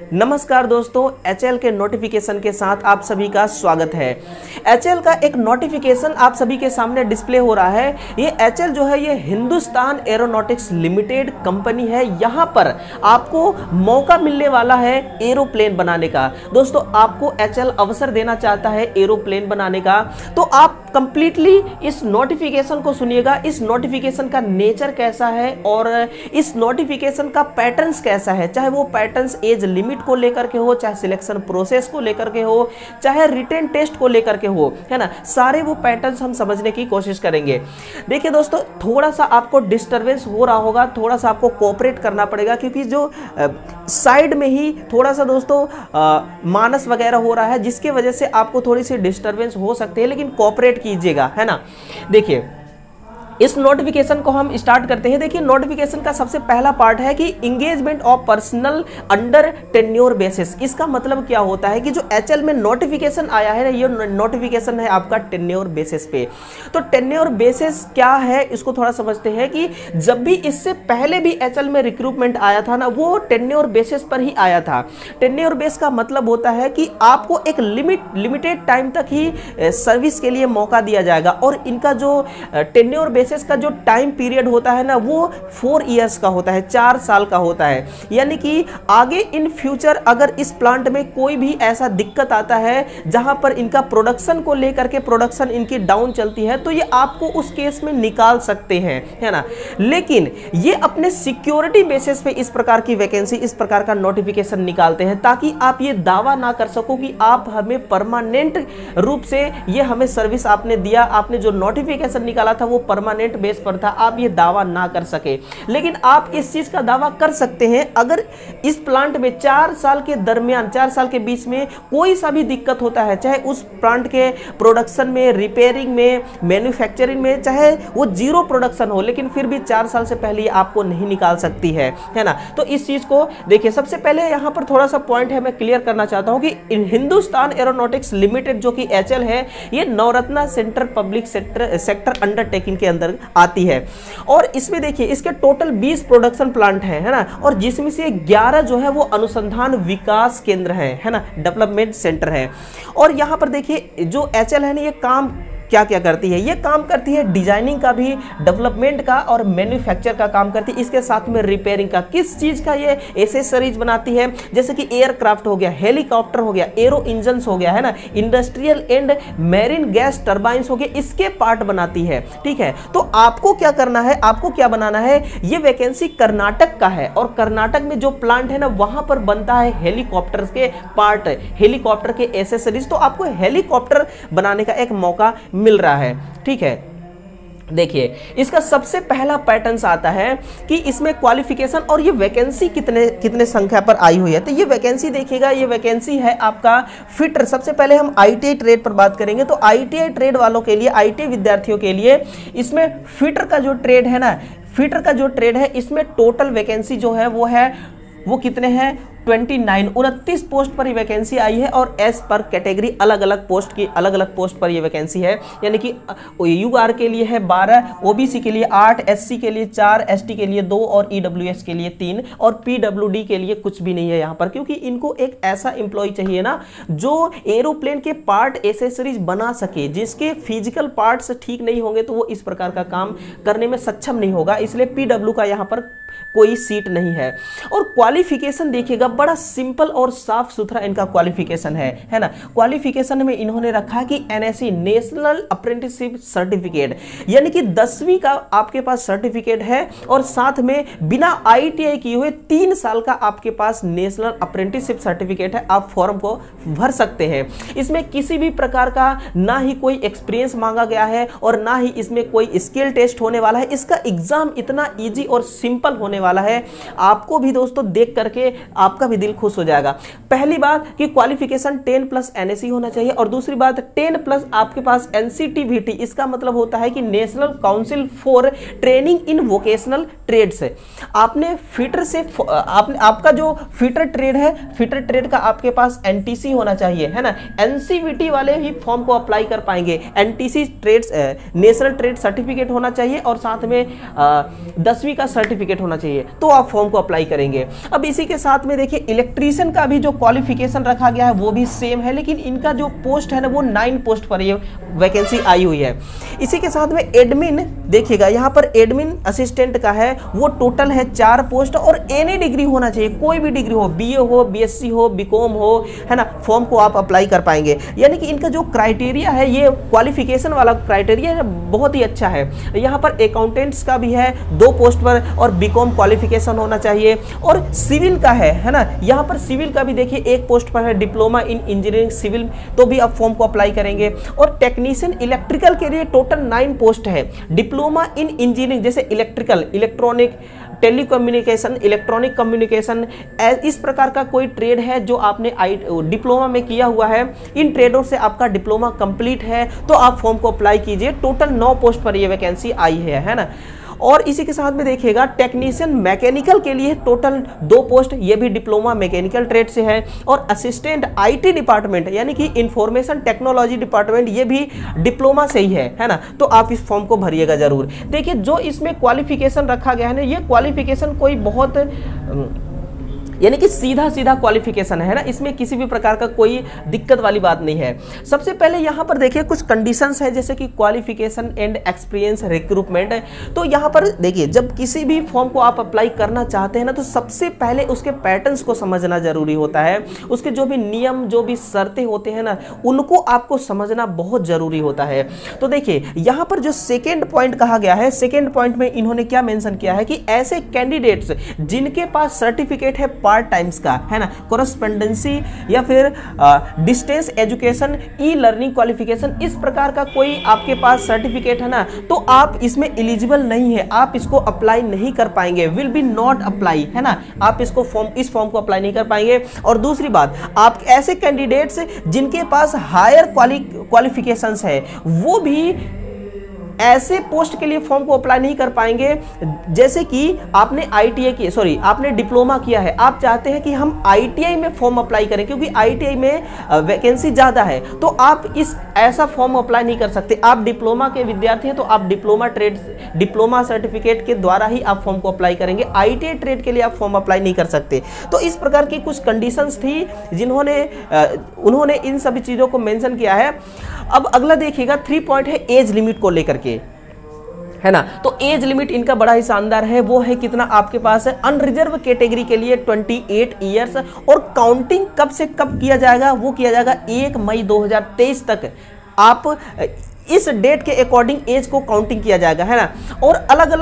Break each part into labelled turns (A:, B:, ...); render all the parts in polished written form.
A: नमस्कार दोस्तों, एचएल के नोटिफिकेशन के साथ आप सभी का स्वागत है। एचएल का एक नोटिफिकेशन आप सभी के सामने डिस्प्ले हो रहा है। ये एचएल जो है ये हिंदुस्तान एरोनॉटिक्स लिमिटेड कंपनी है। यहाँ पर आपको मौका मिलने वाला है एरोप्लेन बनाने का। दोस्तों आपको एचएल अवसर देना चाहता है एरोप्लेन बनाने का, तो आप कंप्लीटली इस नोटिफिकेशन को सुनिएगा। इस नोटिफिकेशन का नेचर कैसा है और इस नोटिफिकेशन का पैटर्न्स कैसा है, चाहे वो पैटर्न्स एज लिमिट को लेकर के हो, चाहे सिलेक्शन प्रोसेस को लेकर के हो, चाहे रिटन टेस्ट को लेकर के हो, है ना। सारे वो पैटर्न्स हम समझने की कोशिश करेंगे। देखिए दोस्तों, थोड़ा सा आपको डिस्टरबेंस हो रहा होगा, थोड़ा सा आपको कोऑपरेट करना पड़ेगा, क्योंकि जो साइड में ही थोड़ा सा दोस्तों मानस वगैरह हो रहा है, जिसके वजह से आपको थोड़ी सी डिस्टरबेंस हो सकती है, लेकिन कोऑपरेट कीजिएगा, है ना। देखिए इस नोटिफिकेशन को हम स्टार्ट करते हैं। देखिए नोटिफिकेशन का सबसे पहला पार्ट है कि engagement of personnel under tenure basis. इसका मतलब क्या होता है कि जो एचएल में नोटिफिकेशन आया है ना, ये नोटिफिकेशन है आपका टेन्योर बेसिस पे। तो टेन्योर बेसिस क्या है इसको थोड़ा समझते हैं कि जब भी इससे पहले भी एचएल में रिक्रूटमेंट आया था ना, वो टेन्योर बेसिस पर ही आया था। टेन्योर बेस का मतलब होता है कि आपको एक लिमिटेड टाइम तक ही सर्विस के लिए मौका दिया जाएगा, और इनका जो टेन्योर बेसिस का जो टाइम पीरियड होता है ना, वो 4 इयर्स का होता है, 4 साल का होता है। यानी कि आगे इन फ्यूचर अगर इस प्लांट में कोई भी ऐसा दिक्कत आता है जहां पर इनका प्रोडक्शन को लेकर के प्रोडक्शन इनकी डाउन चलती है, तो ये आपको उस केस में निकाल सकते हैं, है ना। लेकिन ये अपने सिक्योरिटी बेसिस पे इस प्रकार की वैकेंसी, इस प्रकार का नोटिफिकेशन निकालते हैं, ताकि आप ये दावा ना कर सको कि आप हमें परमानेंट रूप से ये हमें सर्विस आपने दिया, आपने जो नोटिफिकेशन निकाला था वो परमानेंट बेस पर था, आप ये दावा ना कर सके। लेकिन आप इस चीज का दावा कर सकते हैं अगर इस प्लांट में 4 साल के दरमियान, 4 साल के बीच में कोई सा भी दिक्कत होता है, चाहे उस प्लांट के प्रोडक्शन में, रिपेयरिंग में, मैन्युफैक्चरिंग में, चाहे वो जीरो प्रोडक्शन हो, लेकिन फिर भी 4 साल से पहले आपको नहीं निकाल सकती है ना। तो इस चीज को देखिए, सबसे पहले यहां पर थोड़ा सा पॉइंट है, मैं क्लियर करना चाहता हूं कि हिंदुस्तान एरोनॉटिक्स लिमिटेड जो कि एचएल है, ये Navratna centre public sector undertaking के अंदर आती है। और इसमें देखिए इसके टोटल 20 प्रोडक्शन प्लांट है ना, और जिसमें से 11 जो है वो अनुसंधान विकास केंद्र है ना, डेवलपमेंट सेंटर है। और यहां पर देखिए जो एचएल है ना, ये काम क्या क्या करती है, ये काम करती है डिजाइनिंग का भी, डेवलपमेंट का और मैन्युफैक्चर का काम करती है, इसके साथ में रिपेयरिंग का। किस चीज का ये एसेसरीज बनाती है, जैसे कि एयरक्राफ्ट हो गया, हेलीकॉप्टर हो गया, एरो इंजन्स हो गया, है ना, industrial and marine gas turbines हो गए, इसके पार्ट बनाती है। ठीक है, तो आपको क्या करना है, आपको क्या बनाना है, ये वैकेंसी कर्नाटक का है, और कर्नाटक में जो प्लांट है ना, वहां पर बनता है हेलीकॉप्टर के पार्ट, हेलीकॉप्टर के एसेसरीज। तो आपको हेलीकॉप्टर बनाने का एक मौका मिल रहा है। ठीक है, देखिए इसका सबसे पहला पैटर्न आता है कि इसमें क्वालिफिकेशन और ये वैकेंसी कितने संख्या पर आई हुई है। तो ये वैकेंसी देखिएगा, ये वैकेंसी है आपका फिटर। सबसे पहले हम आईटीआई ट्रेड पर बात करेंगे। तो आईटीआई ट्रेड वालों के लिए, आईटीआई विद्यार्थियों के लिए इसमें फिटर का जो ट्रेड है ना, फिटर का जो ट्रेड है, इसमें टोटल वैकेंसी जो है वो कितने हैं, 29 पोस्ट पर ये वैकेंसी आई है। और एस पर कैटेगरी अलग अलग पोस्ट पर ये वैकेंसी है। यानी कि यूआर के लिए है 12, ओबीसी के लिए 8, एससी के लिए 4, एसटी के लिए 2 और ईडब्ल्यूएस के लिए 3 और पीडब्ल्यूडी के लिए कुछ भी नहीं है यहाँ पर, क्योंकि इनको एक ऐसा एम्प्लॉय चाहिए ना जो एरोप्लेन के पार्ट एसेसरीज बना सके। जिसके फिजिकल पार्ट्स ठीक नहीं होंगे तो वो इस प्रकार का काम करने में सक्षम नहीं होगा, इसलिए पीडब्ल्यू का यहाँ पर कोई सीट नहीं है। और क्वालिफिकेशन देखिएगा, बड़ा सिंपल और साफ सुथरा इनका क्वालिफिकेशन है ना। क्वालिफिकेशन में इन्होंने रखा कि एनएससी, नेशनल अप्रेंटिसशिप सर्टिफिकेट, यानी कि 10वीं का आपके पास सर्टिफिकेट है, और साथ में बिना आईटीआई किए हुए 3 साल का आपके पास नेशनल अप्रेंटिसशिप सर्टिफिकेट है। आप फॉर्म को भर सकते हैं। इसमें किसी भी प्रकार का ना ही कोई एक्सपीरियंस मांगा गया है और ना ही इसमें कोई स्किल टेस्ट होने वाला है। इसका एग्जाम इतना ईजी और सिंपल होने वाला है, आपको भी दोस्तों देख करके आपका भी दिल खुश हो जाएगा। पहली बात कि क्वालिफिकेशन 10+ एनएससी होना चाहिए, और दूसरी बात 10+ आपके पास एनसीटीवीटी। इसका मतलब होता है कि national council for training in vocational trades है। आपने फिटर से आपका जो फिटर ट्रेड है, फिटर ट्रेड का आपके पास एनटीसी होना चाहिए, है ना। एनसीवीटी वाले ही फॉर्म को अप्लाई कर पाएंगे। NTC trades national trade certificate होना चाहिए, और साथ में 10वीं का सर्टिफिकेट होना चाहिए। चाहिए तो आप फॉर्म को अप्लाई करेंगे। अब इसी के साथ में देखिए इलेक्ट्रीशियन का भी जो क्वालिफिकेशन रखा गया है वो भी सेम है, लेकिन इनका जो पोस्ट है ना वो 9 पोस्ट पर ये वैकेंसी आई हुई है। इसी के साथ में एडमिन देखिएगा, यहाँ पर एडमिन असिस्टेंट का है वो टोटल है 4 पोस्ट और एनी डिग्री होना चाहिए, कोई भी डिग्री हो, बीए हो, बीएससी हो, बीकॉम हो, है ना, फॉर्म को आप अप्लाई कर पाएंगे। यानी कि इनका जो क्राइटेरिया है ये क्वालिफिकेशन वाला क्राइटेरिया बहुत ही अच्छा है। यहाँ पर अकाउंटेंट्स का भी है 2 पोस्ट पर और बीकॉम क्वालिफिकेशन होना चाहिए। और सिविल का है ना, यहाँ पर सिविल का भी देखिए 1 पोस्ट पर है डिप्लोमा इन इंजीनियरिंग सिविल, तो भी आप फॉर्म को अप्लाई करेंगे। और टेक्नीशियन इलेक्ट्रिकल के लिए टोटल 9 पोस्ट है, डिप्लोमा इन इंजीनियरिंग जैसे electrical, electronic, telecommunication, electronic communication, इस प्रकार का कोई ट्रेड है जो आपने डिप्लोमा में किया हुआ है, इन ट्रेडों से आपका डिप्लोमा कंप्लीट है तो आप फॉर्म को अप्लाई कीजिए। टोटल 9 पोस्ट पर ये वैकेंसी आई है ना। और इसी के साथ में देखिएगा टेक्नीशियन मैकेनिकल के लिए टोटल 2 पोस्ट, ये भी डिप्लोमा मैकेनिकल ट्रेड से है। और असिस्टेंट आईटी डिपार्टमेंट यानी कि इंफॉर्मेशन टेक्नोलॉजी डिपार्टमेंट, ये भी डिप्लोमा से ही है ना, तो आप इस फॉर्म को भरिएगा जरूर। देखिए जो इसमें क्वालिफिकेशन रखा गया है ना, ये क्वालिफिकेशन कोई बहुत यानी कि सीधा सीधा क्वालिफिकेशन है ना, इसमें किसी भी प्रकार का कोई दिक्कत वाली बात नहीं है। सबसे पहले यहाँ पर देखिए कुछ कंडीशंस है जैसे कि क्वालिफिकेशन एंड एक्सपीरियंस रिक्रूटमेंट। तो यहाँ पर देखिए जब किसी भी फॉर्म को आप अप्लाई करना चाहते हैं ना, तो सबसे पहले उसके पैटर्न्स को समझना जरूरी होता है, उसके जो भी नियम, जो भी शर्तें होते हैं ना, उनको आपको समझना बहुत जरूरी होता है। तो देखिए यहाँ पर जो सेकेंड पॉइंट कहा गया है, सेकेंड पॉइंट में इन्होंने क्या मेंशन किया है कि ऐसे कैंडिडेट्स जिनके पास सर्टिफिकेट है पार्ट टाइम्स का, है ना, कोरेस्पोंडेंसी या फिर distance education, e learning qualification, इस प्रकार का कोई आपके पास सर्टिफिकेट है ना, तो आप इसमें एलिजिबल नहीं है, आप इसको अप्लाई नहीं कर पाएंगे, विल बी नॉट अप्लाई, है ना, आप इस फॉर्म को अप्लाई नहीं कर पाएंगे। और दूसरी बात, आप ऐसे कैंडिडेट्स जिनके पास हायर क्वालिफिकेशंस है वो भी ऐसे पोस्ट के लिए फॉर्म को अप्लाई नहीं कर पाएंगे। जैसे कि आपने आपने डिप्लोमा किया है, आप चाहते हैं कि हम आईटीआई में फॉर्म अप्लाई करें क्योंकि आईटीआई में वैकेंसी ज़्यादा है, तो आप ऐसा फॉर्म अप्लाई नहीं कर सकते। आप डिप्लोमा के विद्यार्थी हैं तो आप डिप्लोमा सर्टिफिकेट के द्वारा ही आप फॉर्म को अप्लाई करेंगे, आईटीआई ट्रेड के लिए आप फॉर्म अप्लाई नहीं कर सकते। तो इस प्रकार की कुछ कंडीशंस थी उन्होंने इन सभी चीज़ों को मेंशन किया है। अब अगला देखिएगा 3 पॉइंट है एज लिमिट को लेकर के, है ना। तो एज लिमिट इनका बड़ा ही शानदार है, वो है कितना आपके पास है, अनरिजर्व कैटेगरी के लिए 28 ईयर्स। और काउंटिंग कब से कब किया जाएगा, वो किया जाएगा 1 मई 2023 तक। आप इस डेट के अकॉर्डिंग एज को काउंटिंग किया जाएगा, है ना। और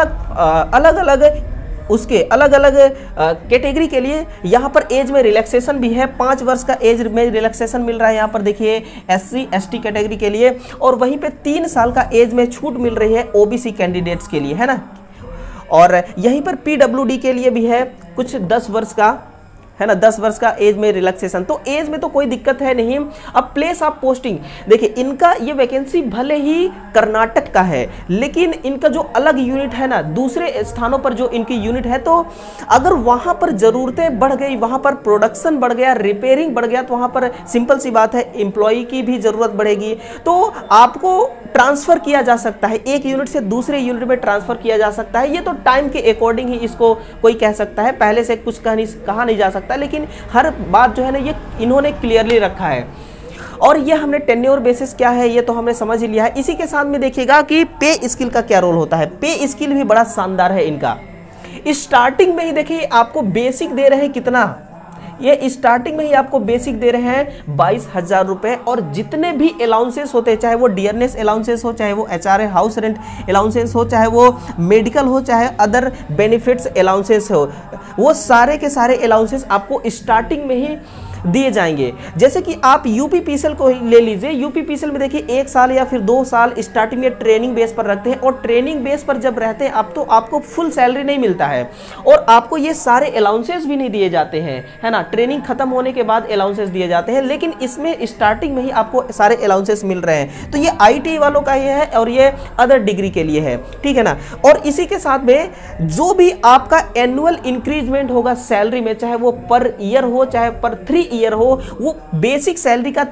A: अलग अलग उसके अलग अलग कैटेगरी के लिए यहाँ पर एज में रिलैक्सेशन भी है, 5 वर्ष का एज में रिलैक्सेशन मिल रहा है यहाँ पर देखिए SC ST कैटेगरी के लिए। और वहीं पे 3 साल का एज में छूट मिल रही है OBC कैंडिडेट्स के लिए, है ना। और यहीं पर PWD के लिए भी है कुछ 10 वर्ष का, है ना, 10 वर्ष का एज में रिलैक्सेशन। तो एज में तो कोई दिक्कत है नहीं। अब प्लेस ऑफ पोस्टिंग देखिए, इनका ये वैकेंसी भले ही कर्नाटक का है, लेकिन इनका जो अलग यूनिट है ना, दूसरे स्थानों पर जो इनकी यूनिट है, तो अगर वहां पर जरूरतें बढ़ गई, वहां पर प्रोडक्शन बढ़ गया, रिपेयरिंग बढ़ गया, तो वहां पर सिंपल सी बात है एम्प्लॉय की भी जरूरत बढ़ेगी, तो आपको ट्रांसफर किया जा सकता है, एक यूनिट से दूसरे यूनिट में ट्रांसफर किया जा सकता है। ये तो टाइम के अकॉर्डिंग ही इसको कोई कह सकता है, पहले से कुछ कहा नहीं जा सकता, लेकिन हर बात जो है ना ये इन्होंने क्लियरली रखा है। और ये हमने टेन्योर बेसिस क्या है ये तो हमने समझ ही लिया है। इसी के साथ में देखिएगा कि पे स्किल का क्या रोल होता है। पे स्किल भी बड़ा शानदार है इनका। स्टार्टिंग में ही देखिए आपको बेसिक दे रहे हैं कितना, ये स्टार्टिंग में ही आपको बेसिक दे रहे हैं 22,000 रुपए। और जितने भी अलाउंसेस होते हैं, चाहे वो डियरनेस अलाउंसेस हो, चाहे वो HRA हाउस रेंट अलाउंसेस हो, चाहे वो मेडिकल हो, चाहे अदर बेनिफिट्स अलाउंसेस हो, वो सारे के सारे अलाउंसेस आपको स्टार्टिंग में ही दिए जाएंगे। जैसे कि आप यूपीपीसीएल को ले लीजिए, यूपीपीसीएल में देखिए 1 साल या फिर 2 साल स्टार्टिंग में ट्रेनिंग बेस पर रखते हैं, और ट्रेनिंग बेस पर जब रहते हैं आप तो आपको फुल सैलरी नहीं मिलता है, और आपको ये सारे अलाउंसेस भी नहीं दिए जाते हैं, है ना। ट्रेनिंग खत्म होने के बाद अलाउंसेस दिए जाते हैं, लेकिन इसमें स्टार्टिंग में ही आपको सारे अलाउंसेस मिल रहे हैं। तो ये ITI वालों का ये है और ये अदर डिग्री के लिए है, ठीक है ना। और इसी के साथ में जो भी आपका एनुअल इंक्रीजमेंट होगा सैलरी में, चाहे वो पर ईयर हो चाहे पर 3 ईयर हो, वो बेसिक सैलरी का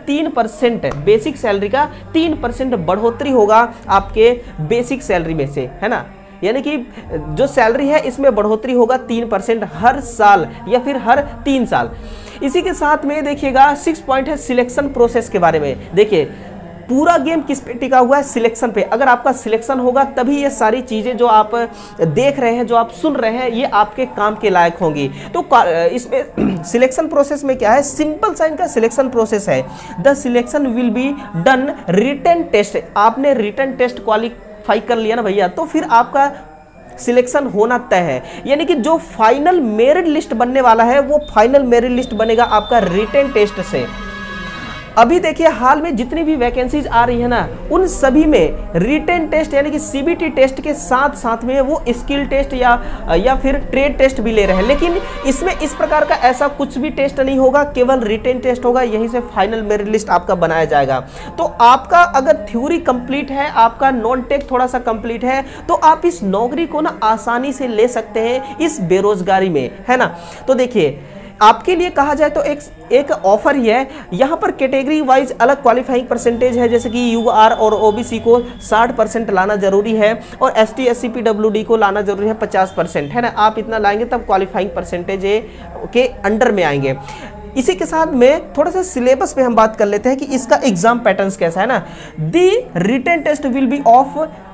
A: 3% बढ़ोतरी होगा आपके बेसिक सैलरी में से, है ना। यानी कि जो सैलरी है इसमें बढ़ोतरी होगा 3% हर साल या फिर हर 3 साल। इसी के साथ में देखिएगा 6 पॉइंट है सिलेक्शन प्रोसेस के बारे में। देखिए पूरा गेम किस पे टिका हुआ है, सिलेक्शन पे। अगर आपका सिलेक्शन होगा तभी ये सारी चीज़ें जो आप देख रहे हैं, जो आप सुन रहे हैं, ये आपके काम के लायक होंगी। तो इसमें सिलेक्शन प्रोसेस में क्या है, सिंपल सा इनका सिलेक्शन प्रोसेस है। The selection will be done written test. आपने रिटन टेस्ट क्वालिफाई कर लिया ना भैया, तो फिर आपका सिलेक्शन होना तय है। यानी कि जो फाइनल मेरिट लिस्ट बनने वाला है वो फाइनल मेरिट लिस्ट बनेगा आपका रिटन टेस्ट से। अभी देखिए हाल में जितनी भी वैकेंसीज आ रही है ना, उन सभी में रिटन टेस्ट यानी कि सीबीटी टेस्ट के साथ साथ में वो स्किल टेस्ट या फिर ट्रेड टेस्ट भी ले रहे हैं। लेकिन इसमें इस प्रकार का ऐसा कुछ भी टेस्ट नहीं होगा, केवल रिटन टेस्ट होगा। यहीं से फाइनल मेरिट लिस्ट आपका बनाया जाएगा। तो आपका अगर थ्योरी कंप्लीट है, आपका नॉन टेक थोड़ा सा कंप्लीट है, तो आप इस नौकरी को ना आसानी से ले सकते हैं इस बेरोजगारी में, है ना। तो देखिए आपके लिए कहा जाए तो एक ऑफर ही है। यहाँ पर कैटेगरी वाइज अलग क्वालिफाइंग परसेंटेज है, जैसे कि यूआर और ओबीसी को 60% लाना जरूरी है और एसटी एससी पीडब्ल्यूडी को लाना जरूरी है 50%, है ना। आप इतना लाएंगे तब क्वालिफाइंग परसेंटेज के अंडर में आएंगे। इसी के साथ में थोड़ा सा सिलेबस पे हम बात कर लेते हैं कि इसका एग्जाम पैटर्न कैसा है ना। The written test will be of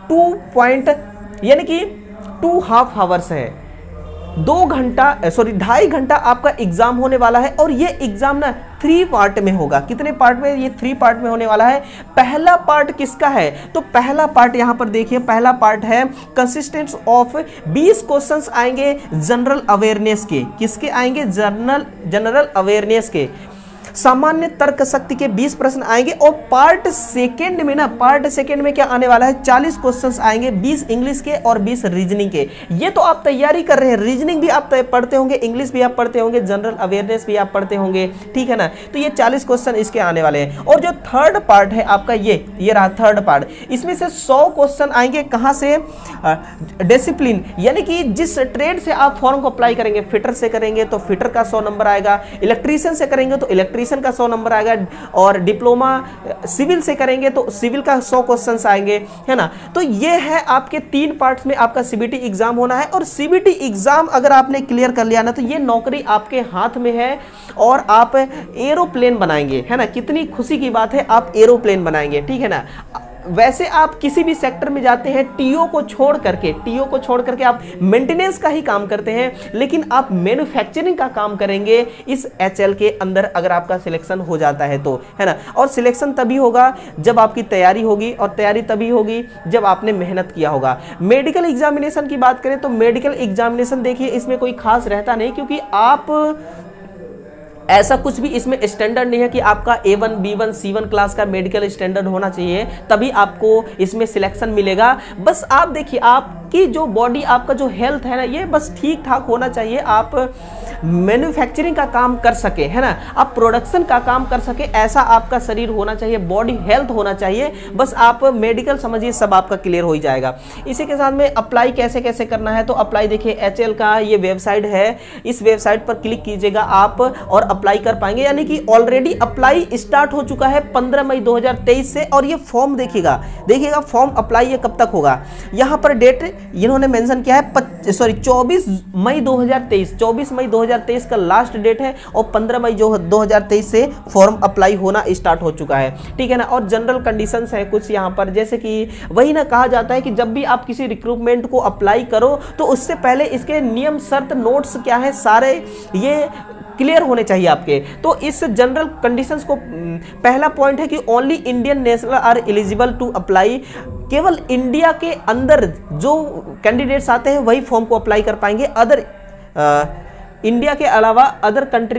A: 2.5 hours है। 2.5 घंटा आपका एग्जाम होने वाला है और ये एग्जाम ना 3 पार्ट में होगा। कितने पार्ट में? ये 3 पार्ट में होने वाला है। पहला पार्ट किसका है? तो पहला पार्ट यहां पर देखिए, पहला पार्ट है कंसिस्टेंस ऑफ 20 क्वेश्चंस आएंगे जनरल अवेयरनेस के। किसके आएंगे? जनरल अवेयरनेस के। सामान्य तर्क शक्ति के 20 प्रश्न आएंगे और पार्ट सेकंड में क्या आने वाला है? 40 क्वेश्चंस आएंगे, 20 इंग्लिश के और 20 रीजनिंग के। ये तो आप तैयारी कर रहे हैं, रीजनिंग भी आप पढ़ते होंगे, इंग्लिश भी आप पढ़ते होंगे, जनरल अवेयरनेस भी आप पढ़ते होंगे, ठीक है ना। तो ये 40 क्वेश्चन इसके आने वाले हैं। और जो थर्ड पार्ट है आपका, ये रहा थर्ड पार्ट। इसमें से 100 क्वेश्चन आएंगे कहां से? डिसिप्लिन, यानी कि जिस ट्रेड से आप फॉर्म को अप्लाई करेंगे, फिटर से करेंगे तो फिटर का 100 नंबर आएगा, इलेक्ट्रीशियन से करेंगे तो इलेक्ट्रीशियन का 100 नंबर आएगा, और डिप्लोमा सिविल से करेंगे तो सिविल का 100 क्वेश्चंस आएंगे, है ना। तो ये है आपके 3 पार्ट्स में आपका सीबीटी एग्जाम होना है। और सीबीटी एग्जाम अगर आपने क्लियर कर लिया ना, तो ये नौकरी आपके हाथ में है और आप एरोप्लेन बनाएंगे, है ना। कितनी खुशी की बात है, आप एरोप्लेन बनाएंगे, ठीक है ना। वैसे आप किसी भी सेक्टर में जाते हैं, टीओ को छोड़ करके आप मेंटेनेंस का ही काम करते हैं, लेकिन आप मैन्युफैक्चरिंग का काम करेंगे इस एचएल के अंदर अगर आपका सिलेक्शन हो जाता है तो, है ना। और सिलेक्शन तभी होगा जब आपकी तैयारी होगी, और तैयारी तभी होगी जब आपने मेहनत किया होगा। मेडिकल एग्जामिनेशन की बात करें तो मेडिकल एग्जामिनेशन देखिए इसमें कोई खास रहता नहीं, क्योंकि आप ऐसा कुछ भी इसमें स्टैंडर्ड नहीं है कि आपका A1, B1, C1 क्लास का मेडिकल स्टैंडर्ड होना चाहिए तभी आपको इसमें सिलेक्शन मिलेगा। बस आप देखिए आपकी जो बॉडी, आपका जो हेल्थ है ना, ये बस ठीक ठाक होना चाहिए। आप मैन्युफैक्चरिंग का काम कर सके, है ना, आप प्रोडक्शन का काम कर सके, ऐसा आपका शरीर होना चाहिए, बॉडी हेल्थ होना चाहिए। बस आप मेडिकल समझिए, सब आपका क्लियर हो ही जाएगा। इसी के साथ में अप्लाई कैसे कैसे करना है, तो अप्लाई देखिए एचएल का ये वेबसाइट है, इस वेबसाइट पर क्लिक कीजिएगा आप और अप्लाई कर पाएंगे। यानी कि ऑलरेडी अप्लाई स्टार्ट हो चुका है 15 मई 2023 से। और ये फॉर्म देखिएगा फॉर्म अप्लाई ये कब तक होगा। यहाँ पर डेट इन्होंने मेंशन किया है 24 मई 2023 का लास्ट डेट है और 15 मई 2023 से फॉर्म अप्लाई होना स्टार्ट हो चुका है, ठीक है ना। और जनरल कंडीशंस है कुछ यहाँ पर, जैसे कि वही ना कहा जाता है कि जब भी आप किसी रिक्रूटमेंट को अप्लाई करो तो उससे पहले इसके नियम शर्त नोट्स क्या है सारे ये क्लियर होने चाहिए आपके। तो इस जनरल कंडीशंस को पहला पॉइंट है कि only Indian national are eligible to apply. केवल इंडिया के अंदर जो कैंडिडेट्स आते हैं वही फॉर्म को अप्लाई कर पाएंगे। अदर इंडिया के अलावा अदर कंट्री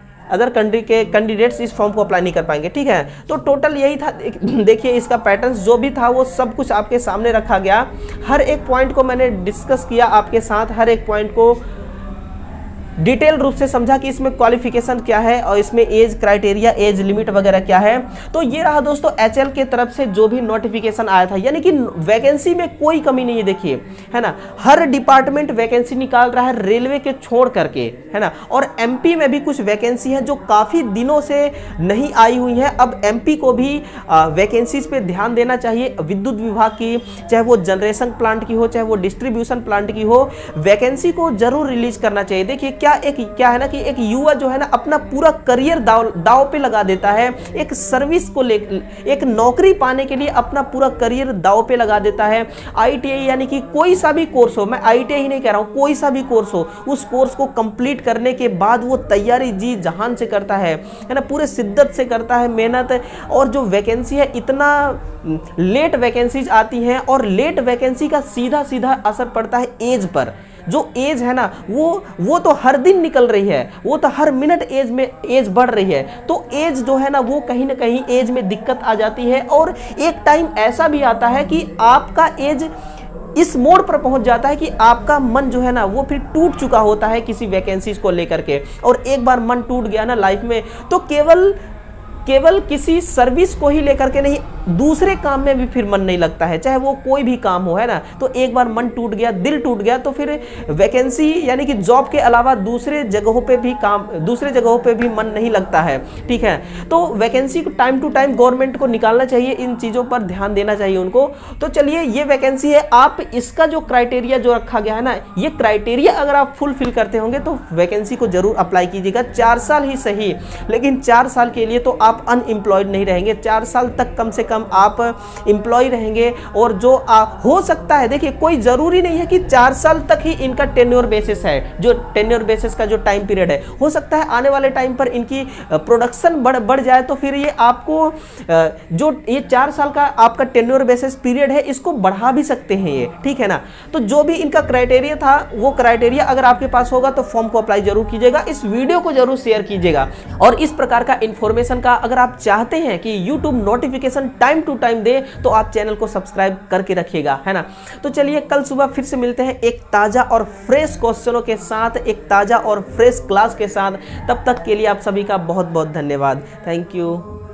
A: के कैंडिडेट्स इस फॉर्म को अप्लाई नहीं कर पाएंगे, ठीक है। तो टोटल यही था। देखिए इसका पैटर्न जो भी था वो सब कुछ आपके सामने रखा गया। हर एक पॉइंट को मैंने डिस्कस किया आपके साथ, हर एक पॉइंट को डिटेल रूप से समझा कि इसमें क्वालिफिकेशन क्या है और इसमें एज क्राइटेरिया, एज लिमिट वगैरह क्या है। तो ये रहा दोस्तों एचएएल के तरफ से जो भी नोटिफिकेशन आया था, यानी कि वैकेंसी में कोई कमी नहीं है, देखिए है ना, हर डिपार्टमेंट वैकेंसी निकाल रहा है रेलवे के छोड़ करके, है ना। और एमपी में भी कुछ वैकेंसी है जो काफ़ी दिनों से नहीं आई हुई है। अब एमपी को भी वैकेंसीज पे ध्यान देना चाहिए, विद्युत विभाग की, चाहे वो जनरेशन प्लांट की हो, चाहे वो डिस्ट्रीब्यूशन प्लांट की हो, वैकेंसी को जरूर रिलीज करना चाहिए। देखिए क्या है ना कि एक युवा जो है ना अपना पूरा करियर दाव पे लगा देता है, एक सर्विस को ले, एक नौकरी पाने के लिए अपना पूरा करियर दाव पे लगा देता है। आईटीआई यानी कि कोई सा भी कोर्स हो, मैं आईटीआई ही नहीं कह रहा हूं, कोई सा भी कोर्स हो, उस कोर्स को कंप्लीट करने के बाद वो तैयारी जी जहान से करता है ना, पूरे शिद्दत से करता है मेहनत। और जो वैकेंसी है, इतना लेट वैकेंसीज आती हैं और लेट वैकेंसी का सीधा सीधा असर पड़ता है एज पर। जो एज है ना वो तो हर दिन निकल रही है, वो तो हर मिनट एज बढ़ रही है। तो एज जो है ना वो कहीं ना कहीं एज में दिक्कत आ जाती है। और एक टाइम ऐसा भी आता है कि आपका एज इस मोड़ पर पहुंच जाता है कि आपका मन जो है ना वो फिर टूट चुका होता है किसी वैकेंसीज को लेकर के। और एक बार मन टूट गया ना लाइफ में, तो केवल किसी सर्विस को ही लेकर के नहीं, दूसरे काम में भी फिर मन नहीं लगता है, चाहे वो कोई भी काम हो, है ना। तो एक बार मन टूट गया, दिल टूट गया, तो फिर वैकेंसी यानी कि जॉब के अलावा दूसरे जगहों पे भी मन नहीं लगता है, ठीक है। तो वैकेंसी को टाइम टू टाइम गवर्नमेंट को निकालना चाहिए, इन चीज़ों पर ध्यान देना चाहिए उनको। तो चलिए, ये वैकेंसी है, आप इसका जो क्राइटेरिया जो रखा गया है ना, ये क्राइटेरिया अगर आप फुलफिल करते होंगे तो वैकेंसी को जरूर अप्लाई कीजिएगा। 4 साल ही सही, लेकिन 4 साल के लिए तो आप अनएम्प्लॉयड नहीं रहेंगे, 4 साल तक कम से कम आप एम्प्लॉय रहेंगे। और जो हो सकता है, देखिए कोई जरूरी नहीं है कि 4 साल तक ही इनका टेन्योर बेसिस है, जो टेन्योर बेसिस का जो टाइम पीरियड है, हो सकता है आने वाले टाइम पर इनकी प्रोडक्शन बढ़ जाए, तो फिर ये आपको जो ये 4 साल का आपका टेन्योर बेसिस पीरियड है इसको बढ़ा भी सकते हैं ये, ठीक है ना। तो जो भी इनका क्राइटेरिया था, वो क्राइटेरिया अगर आपके पास होगा तो फॉर्म को अप्लाई जरूर कीजिएगा, इस वीडियो को जरूर शेयर कीजिएगा। और इस प्रकार का इंफॉर्मेशन का अगर आप चाहते हैं कि YouTube notification time to time दे, तो आप चैनल को सब्सक्राइब करके रखिएगा, है ना। तो चलिए, कल सुबह फिर से मिलते हैं एक ताजा और फ्रेश क्वेश्चनों के साथ, एक ताजा और फ्रेश क्लास के साथ। तब तक के लिए आप सभी का बहुत बहुत धन्यवाद। Thank you.